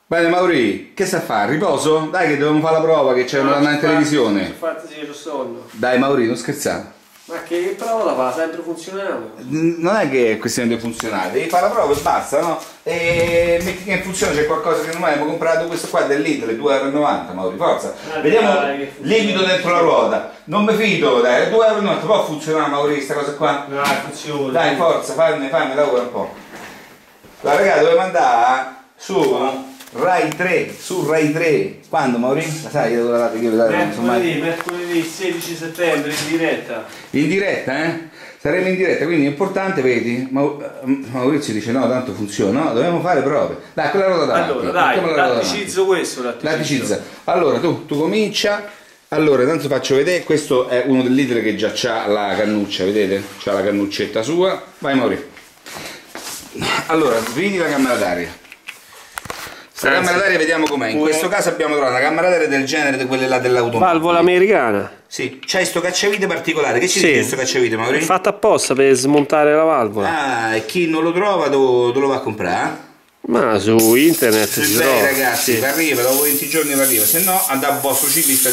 Bene Mauri, che sta a fare? Riposo? Dai che dobbiamo fare la prova, che c'è una in televisione. Infatti sì, lo sonno. Dai Mauri, non scherzare. Ma che prova la fa? Sempre funzionale. Non è che è questione di funzionare, devi fare la prova e basta, no? E metti che in funzione c'è qualcosa che non abbiamo comprato, questo qua del Lidl, 2,90 €, Mauri, forza. Vediamo liquido dentro la ruota. Non mi fido, dai, 2,90 € può funzionare Mauri, questa cosa qua? No, funziona. Dai, forza, fammi lavora un po'. La ragazzi doveva andare su Rai 3, su Rai 3. Quando Mauri? La sai dove la date che mercoledì 16 settembre in diretta. In diretta, eh? Saremo in diretta, quindi è importante, vedi? Maurizio dice no, tanto funziona, no, dobbiamo fare prove. Dai, quella ruota davanti. Allora, dai, latticizzo questo, latticizza. Allora, tu comincia. Allora, intanto faccio vedere, questo è uno del Lidl che già c'ha la cannuccia, vedete? C'ha la cannuccetta sua. Vai Maurizio. Allora, vedi la camera d'aria. La camera d'aria vediamo com'è. In questo caso abbiamo trovato una camera d'aria del genere di quelle là dell'automobile. Valvola americana. Sì, c'hai sto cacciavite particolare. Che ci dice sto cacciavite, Maurizio? È fatto apposta per smontare la valvola. Ah, e chi non lo trova dove lo va a comprare? Ma su internet si trova. Ragazzi, sì. Arriva, dopo 20 giorni arriva, se no andate al vostro ciclista.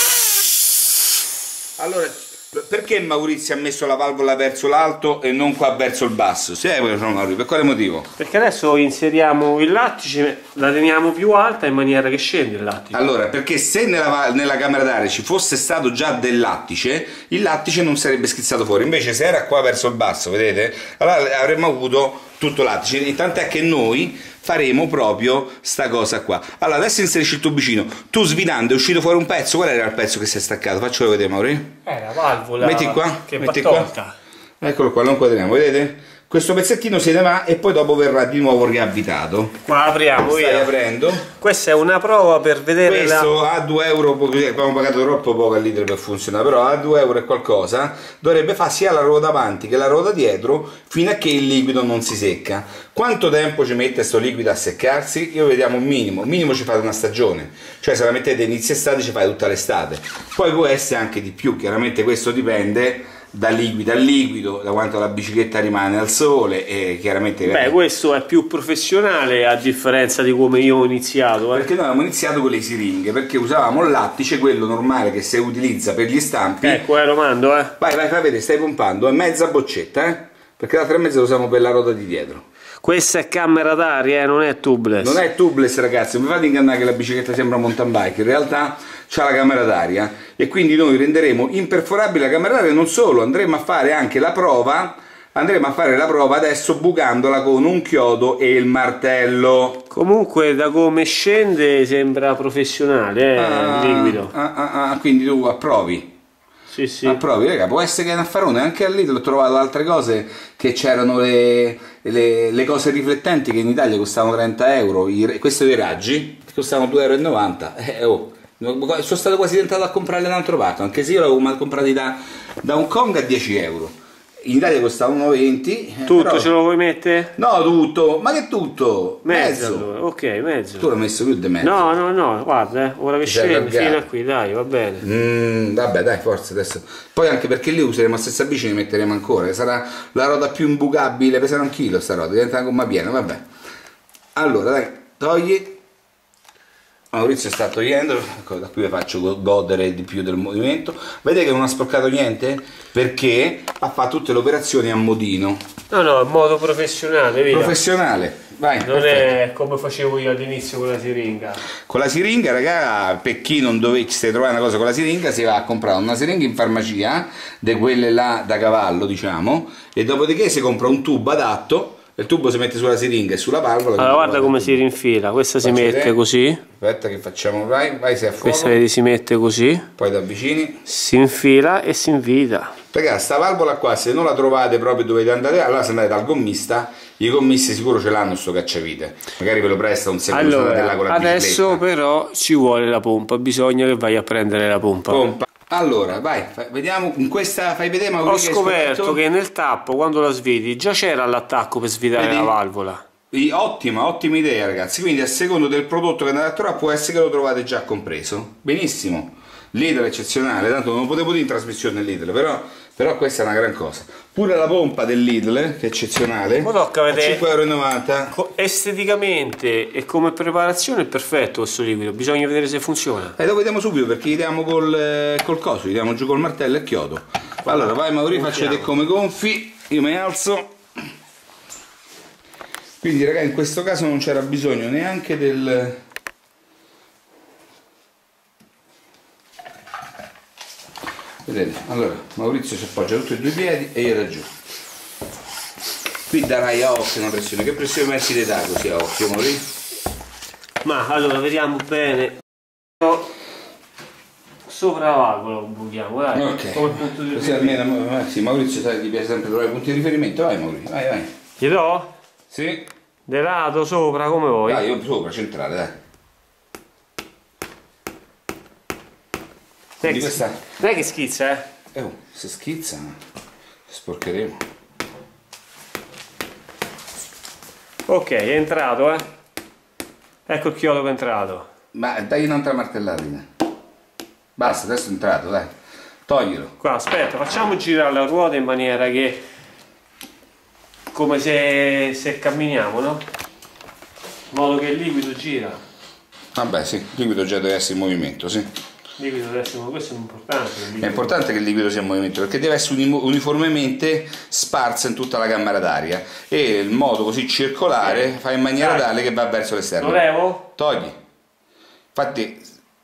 Allora, perché Maurizio ha messo la valvola verso l'alto e non qua verso il basso? Per quale motivo? Perché adesso inseriamo il lattice, la teniamo più alta in maniera che scende il lattice. Allora, perché se nella camera d'aria ci fosse stato già del lattice, il lattice non sarebbe schizzato fuori. Invece se era qua verso il basso, vedete? Allora avremmo avuto tutto lattice. Tant'è che noi faremo proprio sta cosa qua. Allora adesso inserisci il tubicino. Tu svidando è uscito fuori un pezzo. Qual era il pezzo che si è staccato? Faccelo vedere, Mauri. La valvola. Metti qua. Che metti va tolta. Qua. Eccolo qua, lo inquadriamo, vedete? Questo pezzettino se ne va e poi dopo verrà di nuovo riavvitato. Qua apriamo. Stai aprendo. Questa è una prova per vedere. Questo a 2 €, abbiamo pagato troppo poco al litro per funzionare, però a 2 € e qualcosa dovrebbe fare sia la ruota davanti che la ruota dietro fino a che il liquido non si secca. Quanto tempo ci mette sto liquido a seccarsi? Io vediamo un minimo ci fate una stagione, cioè se la mettete inizio estate ci fate tutta l'estate, poi può essere anche di più, chiaramente questo dipende da liquido a liquido, da quanto la bicicletta rimane al sole e chiaramente... Beh, questo è più professionale a differenza di come io ho iniziato. Perché noi avevamo iniziato con le siringhe, perché usavamo il lattice, quello normale che si utilizza per gli stampi. Ecco, lo mando, Vai, fai vedere, stai pompando, è mezza boccetta, perché l'altra mezza lo usiamo per la ruota di dietro. Questa è camera d'aria, non è tubeless. Non è tubeless, ragazzi, non mi fate ingannare che la bicicletta sembra un mountain bike, in realtà c'ha la camera d'aria e quindi noi renderemo imperforabile la camera d'aria. Non solo, andremo a fare anche la prova, adesso bucandola con un chiodo e il martello. Comunque da come scende sembra professionale, il liquido. Quindi tu approvi. Sì, sì. Approvi, raga, può essere che è un affarone. Anche a Lidl ho trovato altre cose, che c'erano le cose riflettenti che in Italia costavano 30 €, questi dei raggi costavano 2,90 €. Sono stato quasi tentato a comprarle da un altro parte, anche se io l'avevo comprati da Hong Kong a 10 €. In Italia costavano 1,20 €. Tutto però... ce lo vuoi mettere? No, tutto, ma che tutto? Mezzo. Allora. Ok, mezzo. Tu l'hai messo più di mezzo. No, guarda, ora che scende fino a qui, dai, va bene. Vabbè, dai, forza adesso. Poi anche perché lì useremo la stessa bici, ne metteremo ancora. Sarà la ruota più imbucabile, pesano 1 chilo sta ruota, diventa una gomma piena, vabbè. Allora, dai, togli. Maurizio sta togliendo, da qui vi faccio godere di più del movimento. Vedete che non ha sporcato niente? Perché ha fatto tutte le operazioni a modino. No, in modo professionale, via. Professionale, vai. Non è come facevo io all'inizio con la siringa. Con la siringa, raga, per chi non dovesse trovare una cosa con la siringa, si va a comprare una siringa in farmacia, di quelle là da cavallo, diciamo, e dopodiché si compra un tubo adatto. Il tubo si mette sulla siringa e sulla valvola. Allora guarda come si rinfila, questa si mette così. Aspetta che facciamo, vai sei a fuoco. Questa vedi si mette così. Poi ti avvicini. Si infila e si invita. Ragazzi, sta valvola qua, se non la trovate proprio dovete andare, allora se andate dal gommista, i gommisti sicuro ce l'hanno sto cacciavite. Magari ve lo presta un secondo. Allora, con la adesso però ci vuole la pompa, bisogna che vai a prendere la pompa. Allora, vai, vediamo, in questa fai vedere Maurizio. Ho scoperto che nel tappo, quando la sviti, già c'era l'attacco per svitare la valvola. Ottima idea, ragazzi. Quindi a secondo del prodotto che andate a trovare può essere che lo trovate già compreso. Benissimo. Lidl è eccezionale, tanto non lo potevo dire in trasmissione Lidl, però questa è una gran cosa. Pure la pompa del Lidl, che è eccezionale, ma tocca a vedere 5,90 €. Esteticamente e come preparazione è perfetto questo liquido, bisogna vedere se funziona. Lo vediamo subito perché gli diamo col coso, gli diamo giù col martello e chiodo. Allora vai Mauri, faccio vedere come gonfi, io mi alzo. Quindi ragazzi, in questo caso non c'era bisogno neanche del... Vedete? Allora Maurizio si appoggia tutti e due i piedi e io da giù. Qui darai a occhio una pressione. Che pressione metti di dare così a occhio, Maurizio? Ma allora vediamo bene. Sopravvagolo buchiamo, dai. Ok. Come punto di Così riferimento. almeno sì, Maurizio sai, ti piace sempre trovare punti di riferimento. Vai Maurizio, vai. Gli do? Sì. De lato, sopra, come vuoi. Dai, io sopra, centrale, dai. Quindi questa... Non è che schizza, se schizza, sporcheremo. Ok, è entrato, Ecco il chiodo che è entrato. Ma dai un'altra martellatina. Basta, adesso è entrato, dai. Toglilo. Qua, aspetta, facciamo girare la ruota in maniera che... come se camminiamo, no? In modo che il liquido gira. Vabbè, sì, il liquido già deve essere in movimento, sì. Il liquido deve essere... questo è importante. È importante che il liquido sia in movimento perché deve essere uniformemente sparso in tutta la camera d'aria e il modo così circolare fa in maniera tale che va verso l'esterno. Lo levo? Togli. Infatti...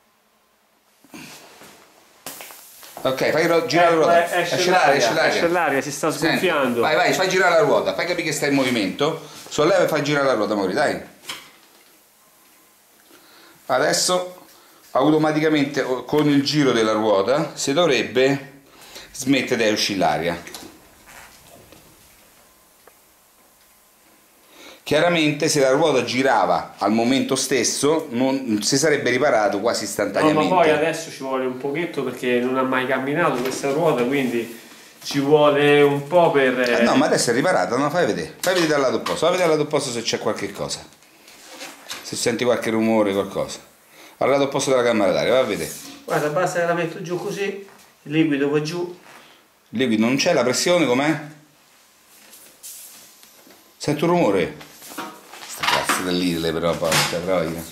Ok, fai girare la ruota. Esce l'aria. Si sta sgonfiando. Senti, vai, fai girare la ruota, fai capire che stai in movimento. Solleva e fai girare la ruota, Mauri, dai. Adesso automaticamente con il giro della ruota si dovrebbe smettere di uscire l'aria. Chiaramente se la ruota girava al momento stesso non si sarebbe riparato quasi istantaneamente. No, ma poi adesso ci vuole un pochetto perché non ha mai camminato questa ruota, quindi ci vuole un po' per... no, ma adesso è riparata, no? Fai vedere dal lato opposto, fai vedere dal lato opposto se c'è qualche cosa. Se senti qualche rumore, qualcosa. Al lato opposto della camera d'aria, vai a vedere. Guarda, basta che la metto giù così, il liquido va giù. Il liquido non c'è, la pressione com'è? Sento un rumore. Sta cazzo dell'Idle però, porca troia.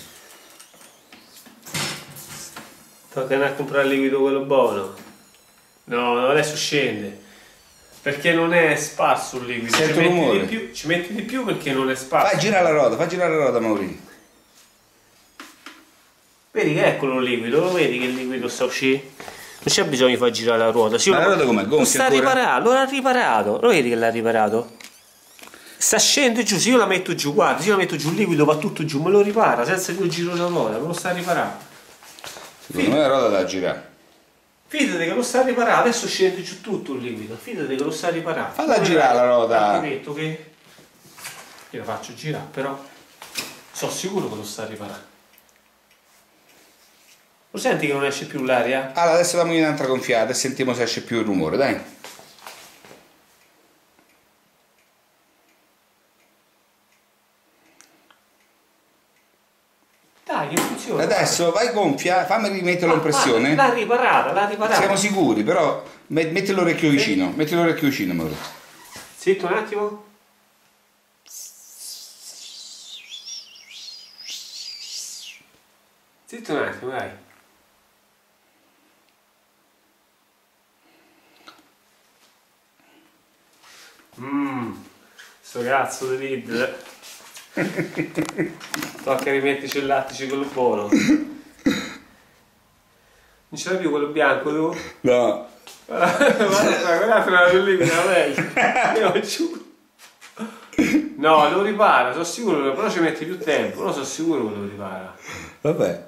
Tocca andare a comprare il liquido quello buono. No, adesso scende. Perché non è sparso il liquido. Sento un rumore. Ci metti di più perché non è sparso. Fai girare la ruota, Maurizio. Vedi che eccolo il liquido, lo vedi che il liquido sta uscendo? Non c'è bisogno di far girare la ruota. Ma la ruota com'è? Lo sta riparato, lo ha riparato. Lo vedi che l'ha riparato? Sta scendendo giù, se io la metto giù, guarda, se io la metto giù il liquido va tutto giù, me lo ripara senza che io giro la ruota, me lo sta riparando. Secondo me la ruota da girare. Fidati che lo sta riparando, adesso scende giù tutto il liquido, fidati che lo sta riparando. Falla girare la ruota. Ho detto che io la faccio girare, però sono sicuro che lo sta riparando. Lo senti che non esce più l'aria? Allora adesso dammi un'altra gonfiata e sentiamo se esce più il rumore, dai. Dai, che funziona. Adesso vai gonfia, fammi rimetterlo in pressione. L'ha riparata. Siamo sicuri, però metti l'orecchio vicino, Maurizio. Zitto un attimo. Zitto un attimo, dai. Sto cazzo di Lidl. Tocca rimetterci il lattice quello buono. Non ce l'hai più quello bianco tu? No. Guarda lì, io giuro. No, lo ripara, sono sicuro, però ci mette più tempo, però sono sicuro che lo ripara. Vabbè.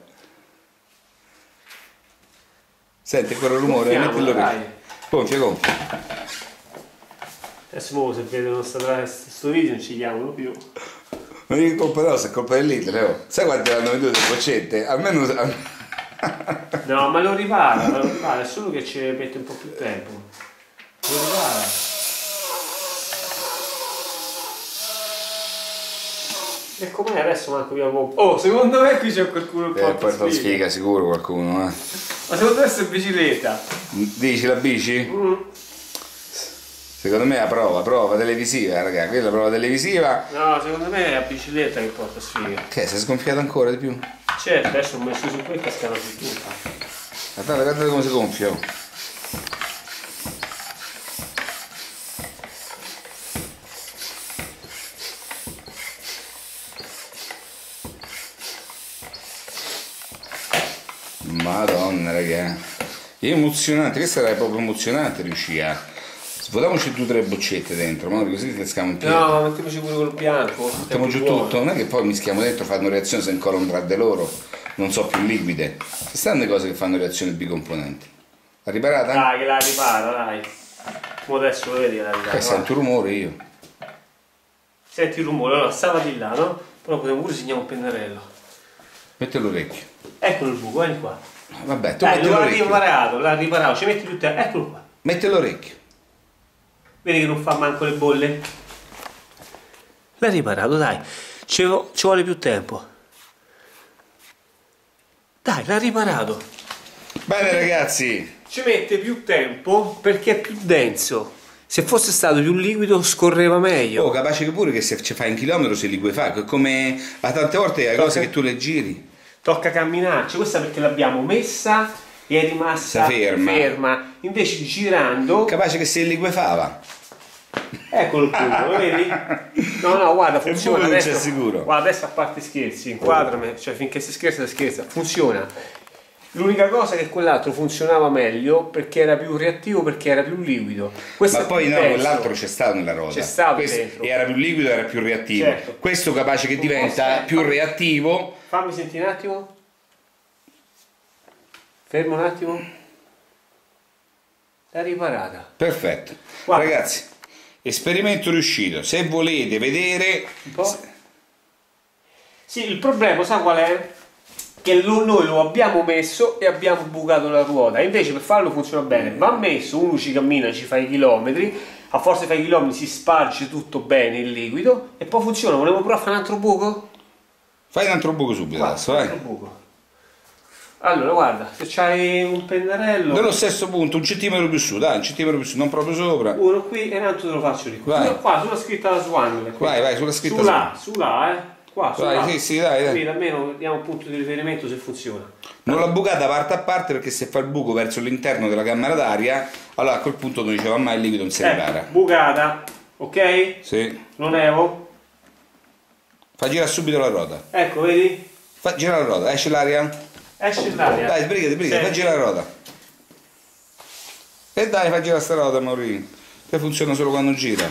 Senti quel rumore, metti l'orecchio. Gonfia. Adesso mo, se vedono sto video non ci chiamano più. Non è colpa nostra, è colpa dell'Idle, Sai quante hanno venduto le boccette? Almeno... No, ma lo ripara, è solo che ci mette un po' più tempo. Lo ripara. E com'è adesso manco via pompa? Oh, secondo me qui c'è qualcuno il Porta porta sfiga sicuro qualcuno, Ma secondo me è bicicletta. Dici la bici? Secondo me è la prova televisiva, raga, quella è la prova televisiva. No, secondo me è la bicicletta che porta sfiga. Che si è sgonfiata ancora di più? Certo, adesso ho messo su qui e cascata su tutta. Guardate come si gonfia. Oh. Madonna raga, è emozionante, questa era proprio emozionante riuscire. Svuotiamoci 2 o 3 boccette dentro, ma così caschiamo in piedi. No, mettiamoci pure quello bianco. Mettiamo giù tutto, non è che poi mischiamo dentro, fanno reazione se incolano tra di loro, non so più liquide. Ci stanno le cose che fanno reazioni bicomponenti. L'ha riparata? Dai, che la ripara, dai. Mo adesso lo vedi che la ripara. Sento un rumore io. Senti il rumore, allora stava di là, no? Però potremmo pure segnare un pennarello. Mette l'orecchio. Eccolo il buco, vieni qua. Vabbè, tu Dai, metti l'ha l'orecchio. riparato, l'ha riparato, ci metti tutto, eccolo qua. Mette l'orecchio. Vedi che non fa manco le bolle? L'ha riparato, dai. Ci vuole più tempo. Dai, l'ha riparato. Bene ragazzi. Ci mette più tempo perché è più denso. Se fosse stato più liquido scorreva meglio. Oh, capace che pure che se ci fai un chilometro si liquefà, come a tante volte le cose che tu le giri. Tocca camminarci, questa perché l'abbiamo messa e è rimasta ferma. Invece girando... Capace che si liquefava. Eccolo il punto, lo vedi? No, guarda, funziona. Non c'è Adesso, sicuro. guarda, adesso a parte scherzi, inquadrami, cioè finché si scherza, funziona. L'unica cosa è che quell'altro funzionava meglio perché era più reattivo, perché era più liquido. Questo ma poi no, quell'altro c'è stato nella roda. C'è stato questo dentro. era più liquido, era più reattivo. Certo. Questo capace che diventa più reattivo. Fammi sentire un attimo. Fermo un attimo. L'ha riparata. Perfetto. Guarda. Ragazzi, esperimento riuscito. Se volete vedere... Un po'. Sì, il problema, sa qual è? Che noi lo abbiamo messo e abbiamo bucato la ruota. Invece per farlo funziona bene. Va messo, uno ci cammina, ci fa i chilometri. A forza di fare i chilometri si sparge tutto bene il liquido. E poi funziona. Volevo provare a fare un altro buco? Fai un altro buco subito Guarda, adesso, un vai. altro buco. Allora, guarda, se c'hai un pennarello... Dello stesso punto, 1 centimetro più su, dai, 1 centimetro più su, non proprio sopra. Uno qui e un altro te lo faccio di qua. Vai. Qua, sulla scritta da Swan. Vai, sulla scritta Su là, Qua, su là. Vai, sì, dai. Quindi almeno diamo un punto di riferimento se funziona. Non l'ho bucata parte a parte perché se fa il buco verso l'interno della camera d'aria, allora a quel punto noi diceva mai il liquido non si ripara. Bucata, ok? Sì. Lo levo. Fa girare subito la ruota. Ecco, vedi? Fa girare la ruota, esce l'aria. Esce l'aria. Dai, sbrigati, fa girare la ruota. E dai, fa girare sta ruota, Maurizio. Che funziona solo quando gira.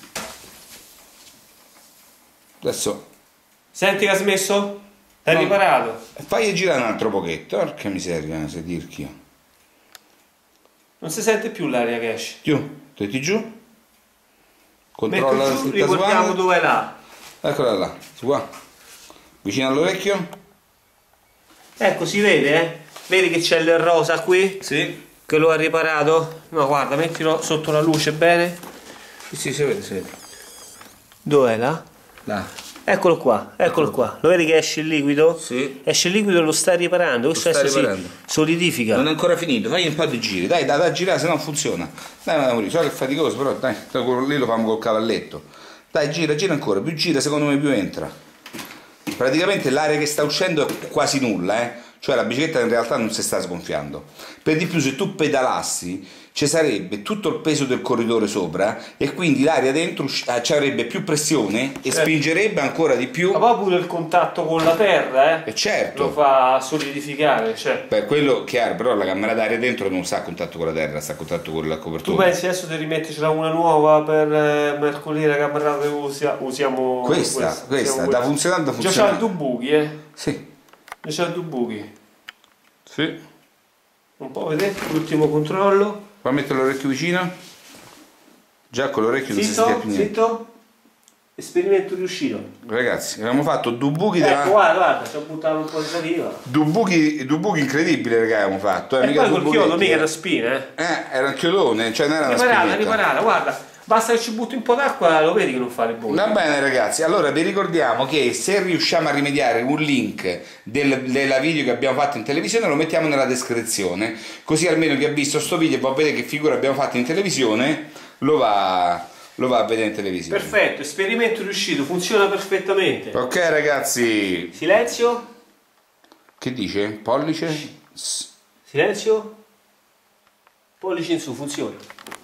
Adesso. Senti che ha smesso? L'hai riparato? Fai girare un altro pochetto. Porca miseria, se dirchio. Non si sente più l'aria che esce. Giù, metti giù. Controlla la Metto giù, scritta ricordiamo Swan. dove è là. Eccola là, su qua. Vicino all'orecchio. Ecco, si vede, eh? Vedi che c'è il rosa qui? Sì. Che lo ha riparato? No, guarda, mettilo sotto la luce bene. Sì, si vede, si vede. Dov'è là? Là. Eccolo qua, eccolo qua. Lo vedi che esce il liquido? Sì. Esce il liquido e lo stai riparando. Questo sta adesso riparando. si solidifica. Non è ancora finito, fai un po' di giri. Dai, da girare, se no funziona. Dai, Maurizio, so che è faticoso, però dai, quello lì lo fanno col cavalletto. Dai, gira ancora. Più gira, secondo me più entra. Praticamente l'aria che sta uscendo è quasi nulla, cioè la bicicletta in realtà non si sta sgonfiando. Per di più, se tu pedalassi ci sarebbe tutto il peso del corridore sopra e quindi l'aria dentro ci avrebbe più pressione e spingerebbe ancora di più. Ma poi pure il contatto con la terra, E certo. lo fa solidificare, cioè. Beh, quello chiaro, però la camera d'aria dentro non sta a contatto con la terra, sta a contatto con la Tu copertura. pensi adesso di rimettercela una nuova per mercoledì la camera d'aria usiamo Questa, sta funzionando, Già funziona. c'ha 2 buchi, Sì. Già c'ha 2 buchi. Sì. Un po', vedete? L'ultimo controllo. Puoi mettere l'orecchio vicino? Già con l'orecchio non si sente più niente. Zitto. Esperimento riuscito. Ragazzi, abbiamo fatto 2 buchi Ecco, guarda, ci ho buttato un po' di saliva. 2 buchi incredibili, raga, abbiamo fatto. E Mica poi due col chiodo, buchetti, mica da spina, era un chiodone, cioè non era una Riparata, spinetta. guarda. Basta che ci butti un po' d'acqua, lo vedi che non fa le bolle. Va bene ragazzi, allora vi ricordiamo che se riusciamo a rimediare un link della video che abbiamo fatto in televisione lo mettiamo nella descrizione, così almeno chi ha visto sto video e va a vedere che figura abbiamo fatto in televisione lo va a vedere in televisione. Perfetto, esperimento riuscito, funziona perfettamente. Ok ragazzi. Silenzio. Che dice? Pollice? Silenzio. Pollice in su, funziona.